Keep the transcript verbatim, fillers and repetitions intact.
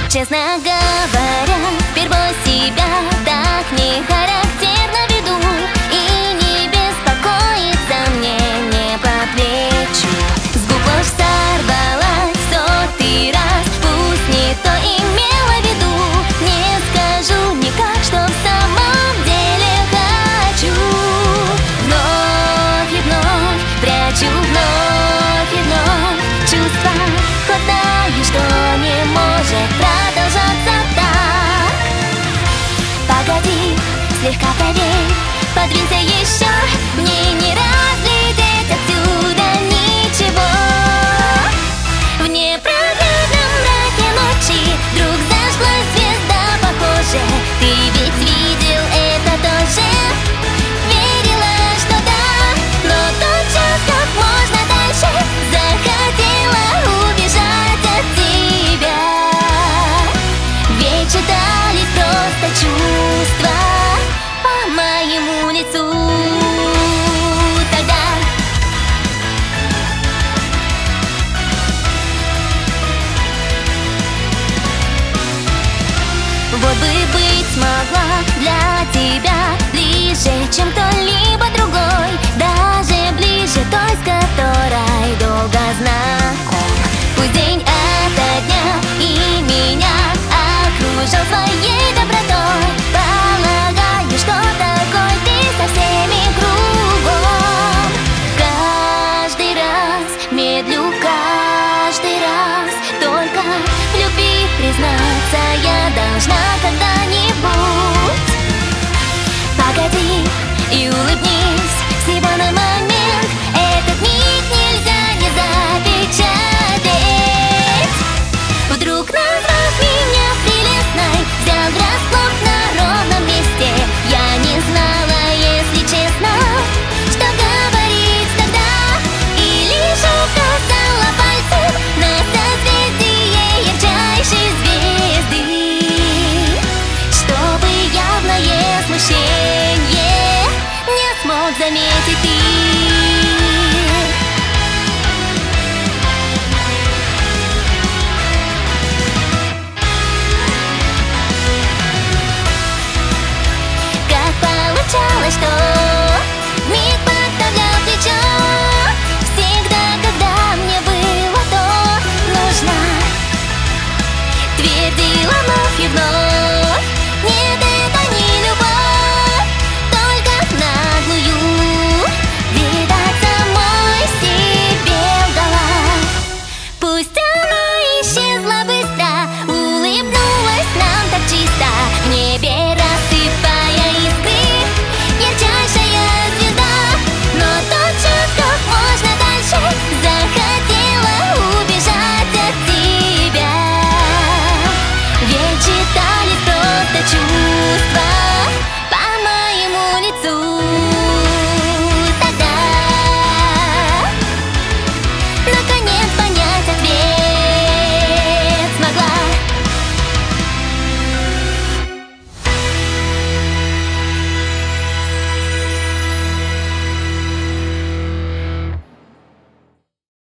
Честно говоря, впервой себя так не характерно веду, и не беспокоиться мне не по плечу. С губ ложь сорвалась в сотый раз, пусть не то имела в виду. Не скажу никак, что в самом деле хочу. Вновь и вновь прячу, вновь и вновь чувства, хоть знаю, что не может продолжаться так. Погоди, слегка правей, подвинься еще, мне не разглядеть отсюда ничего. В непроглядном мраке ночи вдруг зажглась звезда, похоже, ты ведь видел это тоже. Верила, что да, но тотчас как можно дальше захотела убежать от тебя. Ведь читались просто чувства по моему лицу тогда. Вот бы быть смогла для тебя ближе, чем кто-либо другой, даже ближе той, с которой долго знаком. Пусть день ото дня и меня окружил своей добротой. Полагаю, что такой ты со всеми кругом. Каждый раз медлю, каждый раз только в любви признаться я должна когда-нибудь. Погоди и улыбнись всего на момент, этот миг нельзя не запечатлеть.